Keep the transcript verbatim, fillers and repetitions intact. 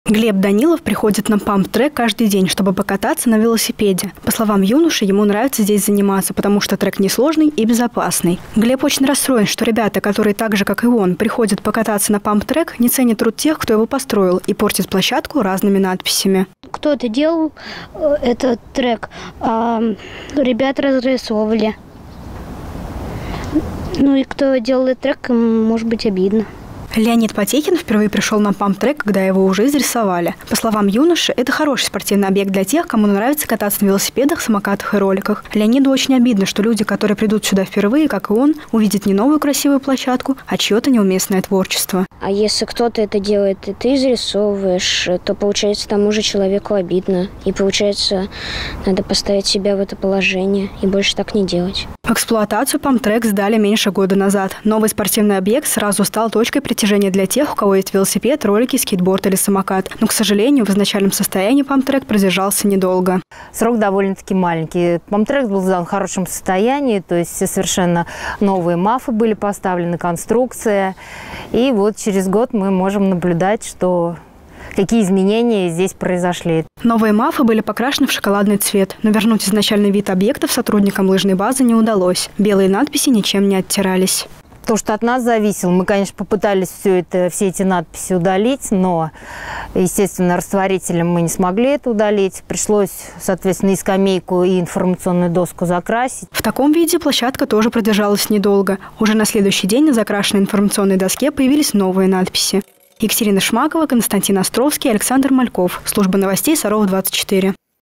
Глеб Данилов приходит на памп-трек каждый день, чтобы покататься на велосипеде. По словам юноши, ему нравится здесь заниматься, потому что трек несложный и безопасный. Глеб очень расстроен, что ребята, которые так же, как и он, приходят покататься на памп-трек, не ценят труд тех, кто его построил, и портит площадку разными надписями. Кто-то делал этот трек, а ребята разрисовывали. Ну и кто делал этот трек, может быть, обидно. Леонид Потехин впервые пришел на памп-трек, когда его уже изрисовали. По словам юноши, это хороший спортивный объект для тех, кому нравится кататься на велосипедах, самокатах и роликах. Леониду очень обидно, что люди, которые придут сюда впервые, как и он, увидят не новую красивую площадку, а чье-то неуместное творчество. А если кто-то это делает, и ты изрисовываешь, то, получается, тому же человеку обидно. И, получается, надо поставить себя в это положение и больше так не делать. В эксплуатацию памп-трек сдали меньше года назад. Новый спортивный объект сразу стал точкой притяжения для тех, у кого есть велосипед, ролики, скейтборд или самокат. Но, к сожалению, в изначальном состоянии памп-трек продержался недолго. Срок довольно-таки маленький. Памп-трек был сдан в хорошем состоянии, то есть все совершенно новые мафы были поставлены, конструкция. И вот через год мы можем наблюдать, что какие изменения здесь произошли. Новые мафы были покрашены в шоколадный цвет, но вернуть изначальный вид объектов сотрудникам лыжной базы не удалось. Белые надписи ничем не оттирались. То, что от нас зависело, мы, конечно, попытались все, это, все эти надписи удалить, но, естественно, растворителем мы не смогли это удалить. Пришлось, соответственно, и скамейку, и информационную доску закрасить. В таком виде площадка тоже продержалась недолго. Уже на следующий день на закрашенной информационной доске появились новые надписи. Екатерина Шмакова, Константин Островский, Александр Мальков. Служба новостей Саров двадцать четыре.